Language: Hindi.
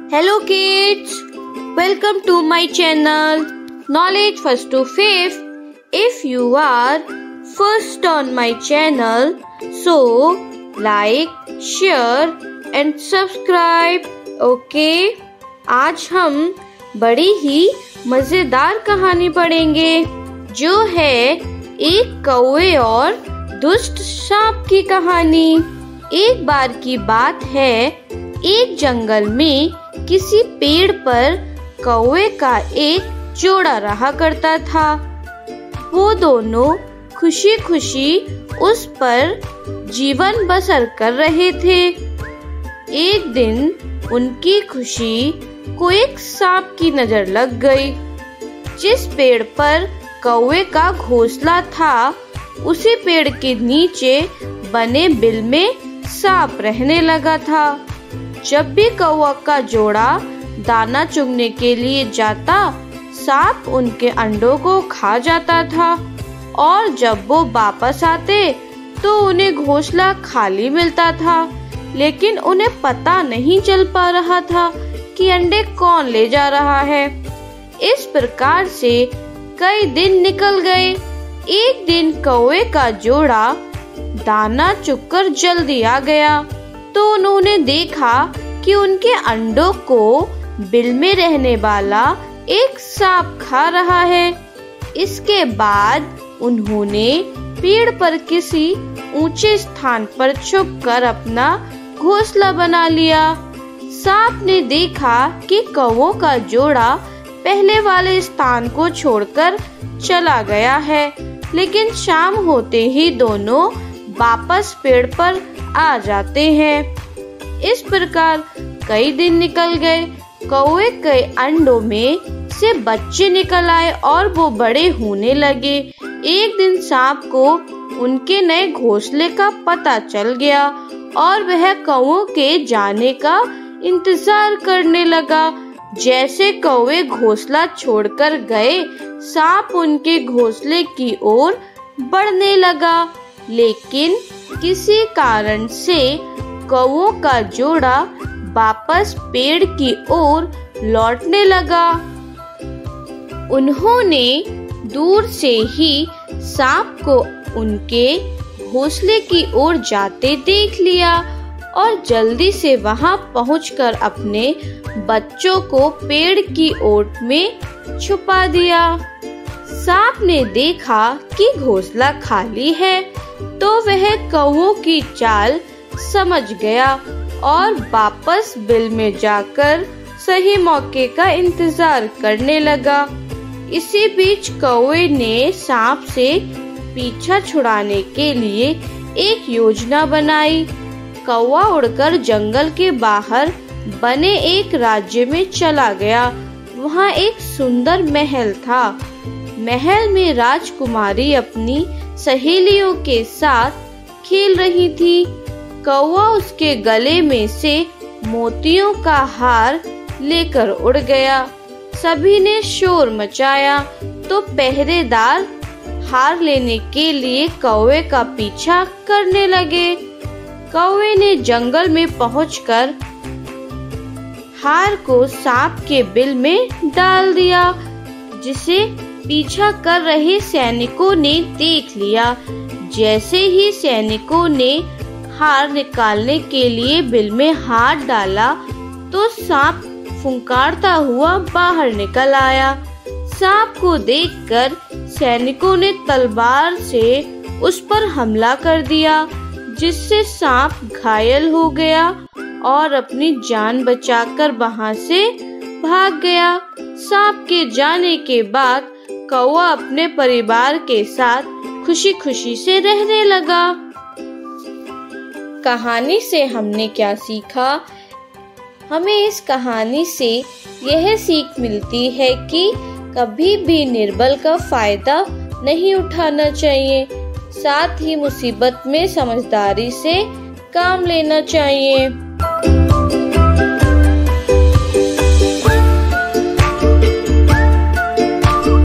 Hello kids, welcome to my channel Knowledge First to Fifth. If you are first on my channel, so like, share and subscribe. Okay? आज हम बड़ी ही मजेदार कहानी पढ़ेंगे जो है एक कौवे और दुष्ट सांप की कहानी। एक बार की बात है, एक जंगल में किसी पेड़ पर कौवे का एक जोड़ा रहा करता था। वो दोनों खुशी खुशी उस पर जीवन बसर कर रहे थे। एक दिन उनकी खुशी को एक सांप की नजर लग गई। जिस पेड़ पर कौवे का घोंसला था, उसी पेड़ के नीचे बने बिल में सांप रहने लगा था। जब भी कौवा का जोड़ा दाना चुगने के लिए जाता, सांप उनके अंडों को खा जाता था और जब वो वापस आते तो उन्हें घोंसला खाली मिलता था। लेकिन उन्हें पता नहीं चल पा रहा था कि अंडे कौन ले जा रहा है। इस प्रकार से कई दिन निकल गए। एक दिन कौवे का जोड़ा दाना चुगकर जल्दी आ गया तो उन्होंने देखा कि उनके अंडों को बिल में रहने वाला एक सांप खा रहा है। इसके बाद उन्होंने पेड़ पर किसी ऊंचे स्थान पर छुपकर अपना घोंसला बना लिया। सांप ने देखा कि कौवों का जोड़ा पहले वाले स्थान को छोड़कर चला गया है, लेकिन शाम होते ही दोनों वापस पेड़ पर आ जाते हैं। इस प्रकार कई दिन निकल गए। कौवे के अंडों में से बच्चे निकल आए और वो बड़े होने लगे। एक दिन सांप को उनके नए घोंसले का पता चल गया और वह कौवों के जाने का इंतजार करने लगा। जैसे कौवे घोंसला छोड़कर गए, सांप उनके घोंसले की ओर बढ़ने लगा, लेकिन किसी कारण से कौवों का जोड़ा वापस पेड़ की ओर लौटने लगा। उन्होंने दूर से ही सांप को उनके घोंसले की ओर जाते देख लिया और जल्दी से वहां पहुंचकर अपने बच्चों को पेड़ की ओट में छुपा दिया। सांप ने देखा कि घोंसला खाली है तो वह कौवों की चाल समझ गया और वापस बिल में जाकर सही मौके का इंतजार करने लगा। इसी बीच कौवे ने सांप से पीछा छुड़ाने के लिए एक योजना बनाई। कौवा उड़कर जंगल के बाहर बने एक राज्य में चला गया। वहाँ एक सुंदर महल था। महल में राजकुमारी अपनी सहेलियों के साथ खेल रही थी। कौवा उसके गले में से मोतियों का हार लेकर उड़ गया। सभी ने शोर मचाया तो पहरेदार हार लेने के लिए कौवे का पीछा करने लगे। कौवे ने जंगल में पहुंचकर हार को सांप के बिल में डाल दिया, जिसे पीछा कर रहे सैनिकों ने देख लिया। जैसे ही सैनिकों ने हार निकालने के लिए बिल में हाथ डाला तो सांप फुंकारता हुआ बाहर निकल आया। सांप को देखकर सैनिकों ने तलवार से उस पर हमला कर दिया, जिससे सांप घायल हो गया और अपनी जान बचाकर वहां से भाग गया। सांप के जाने के बाद कौवा अपने परिवार के साथ खुशी खुशी से रहने लगा। कहानी से हमने क्या सीखा? हमें इस कहानी से यह सीख मिलती है कि कभी भी निर्बल का फायदा नहीं उठाना चाहिए। साथ ही मुसीबत में समझदारी से काम लेना चाहिए।